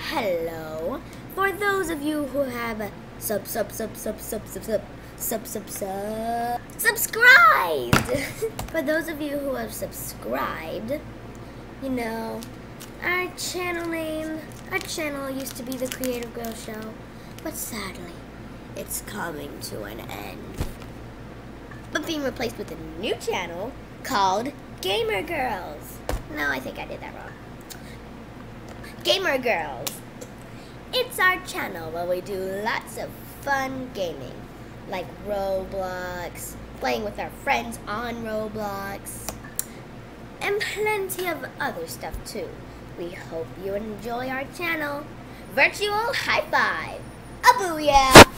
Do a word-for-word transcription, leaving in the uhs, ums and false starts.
Hello. For those of you who have sub sub sub sub sub sub sub sub sub sub subscribed. For those of you who have subscribed, you know, our channel name, our channel used to be The Creative Girl Show, but sadly, it's coming to an end. But being replaced with a new channel called Gamer Girls. No, I think I did that wrong. Gamer Girls. It's our channel where we do lots of fun gaming, like Roblox, playing with our friends on Roblox, and plenty of other stuff too. We hope you enjoy our channel. Virtual high five. A booyah!